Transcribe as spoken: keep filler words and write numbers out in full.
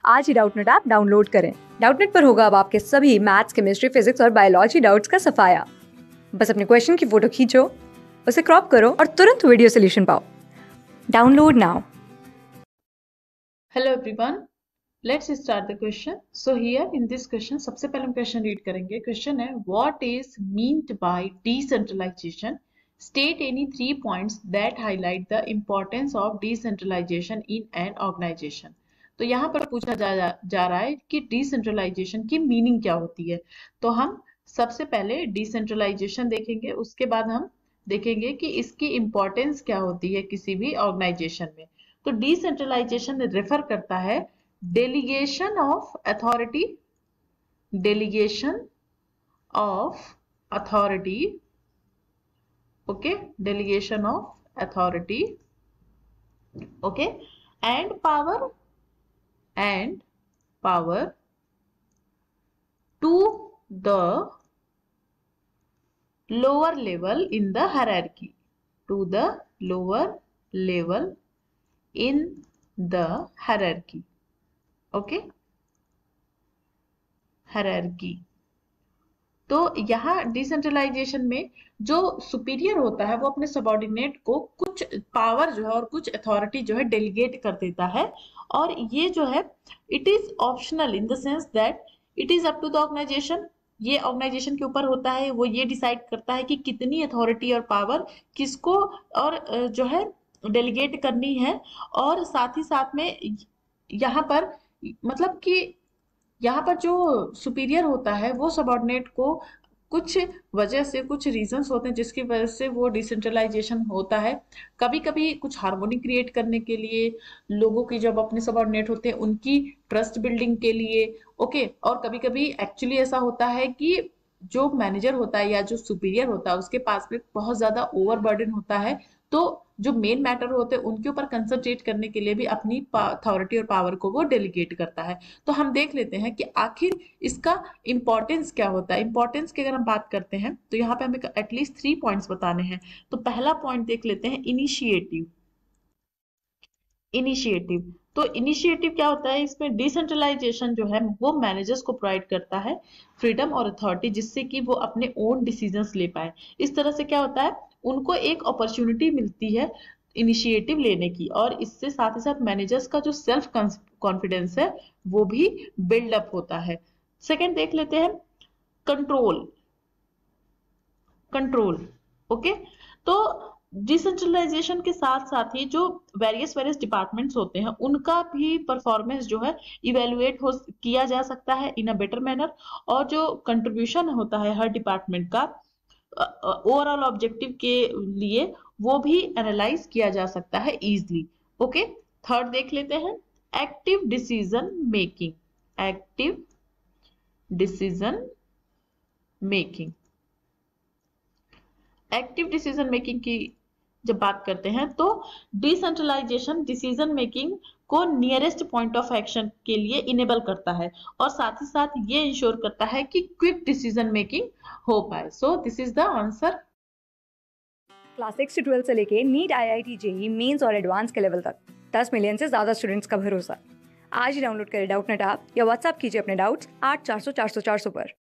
आज ही Doubtnut app download करें। डाउटनेट पर होगा अब आपके सभी मैथ्स, केमिस्ट्री, फिजिक्स और बायोलॉजी डाउट्स का सफाया। बस अपने क्वेश्चन की फोटो खींचो, उसे क्रॉप करो और तुरंत वीडियो सोल्यूशन पाओ। Download now. Hello everyone, let's start the question. So here in this question सबसे पहले हम क्वेश्चन रीड करेंगे। क्वेश्चन है, what is meant by decentralisation? State any three points that highlight the importance of decentralisation in an organisation. तो यहाँ पर पूछा जा, जा, जा रहा है कि डिसेंट्रलाइजेशन की मीनिंग क्या होती है। तो हम सबसे पहले डिसेंट्रलाइजेशन देखेंगे, उसके बाद हम देखेंगे कि इसकी इंपॉर्टेंस क्या होती है किसी भी ऑर्गेनाइजेशन में। तो डिसेंट्रलाइजेशन रेफर करता है delegation of authority delegation of authority okay delegation of authority okay and power and power to the lower level in the hierarchy to the lower level in the hierarchy okay hierarchy। तो यहाँ decentralisation में जो superior होता है वो अपने subordinate को कुछ पावर जो है और कुछ अथॉरिटी जो है डेलीगेट कर देता है, और ये जो है it is optional in the sense that it is up to the organisation. ये ऑर्गेनाइजेशन के ऊपर होता है, वो ये डिसाइड करता है कि कितनी अथॉरिटी और पावर किसको और जो है डेलीगेट करनी है। और साथ ही साथ में यहाँ पर मतलब कि यहाँ पर जो सुपीरियर होता है वो सबॉर्डिनेट को कुछ वजह से, कुछ रीजंस होते हैं जिसकी वजह से वो डिसेंट्रलाइजेशन होता है। कभी कभी कुछ हार्मोनी क्रिएट करने के लिए, लोगों की जब अपने सबॉर्डिनेट होते हैं उनकी ट्रस्ट बिल्डिंग के लिए ओके। और कभी कभी एक्चुअली ऐसा होता है कि जो मैनेजर होता है या जो सुपीरियर होता है उसके पास में बहुत ज्यादा ओवरबर्डन होता है, तो जो मेन मैटर होते हैं उनके ऊपर कंसंट्रेट करने के लिए भी अपनी अथॉरिटी और पावर को वो डेलीगेट करता है। तो हम देख लेते हैं कि आखिर इसका इंपॉर्टेंस क्या होता है। इंपॉर्टेंस की अगर हम बात करते हैं तो यहाँ पे हमें एटलीस्ट थ्री पॉइंट्स बताने हैं। तो पहला पॉइंट देख लेते हैं, इनिशिएटिव। इनिशिएटिव तो इनिशिएटिव क्या होता है, इसमें डिसेंट्रलाइजेशन जो है वो मैनेजर्स को प्रोवाइड करता है फ्रीडम और अथॉरिटी, जिससे कि वो अपने ओन डिसीजंस ले पाए। इस तरह से क्या होता है, उनको एक अपॉर्चुनिटी मिलती है इनिशिएटिव लेने की, और इससे साथ ही साथ मैनेजर्स का जो सेल्फ कॉन्फिडेंस है वो भी बिल्डअप होता है। सेकेंड देख लेते हैं, कंट्रोल। Control okay. तो डिसेंट्रलाइजेशन के साथ साथ ही जो वेरियस वेरियस डिपार्टमेंट्स होते हैं उनका भी परफॉर्मेंस जो है इवेलुएट हो किया जा सकता है इन अ बेटर मैनर, और जो कंट्रीब्यूशन होता है हर डिपार्टमेंट का ओवरऑल ऑब्जेक्टिव के लिए वो भी एनालाइज किया जा सकता है इजीली ओके। थर्ड देख लेते हैं, active decision making. Active decision making active decision making की जब बात करते हैं तो डिसेंट्रलाइजेशन डिसीजन मेकिंग को नियरेस्ट पॉइंट ऑफ एक्शन के लिए इनेबल करता है, और साथ ही साथ ये इंश्योर करता है कि क्विक डिसीजन मेकिंग हो पाए। So this is the answer. Class six से ट्वेल्थ से लेके NEET, I I T, JEE mains और एडवांस के लेवल तक दस मिलियन से ज्यादा स्टूडेंट्स का भरोसा। आज ही डाउनलोड करें डाउटनेट ऐप या व्हाट्सएप कीजिए अपने डाउट्स आठ चार सौ चार सौ चार सौ पर।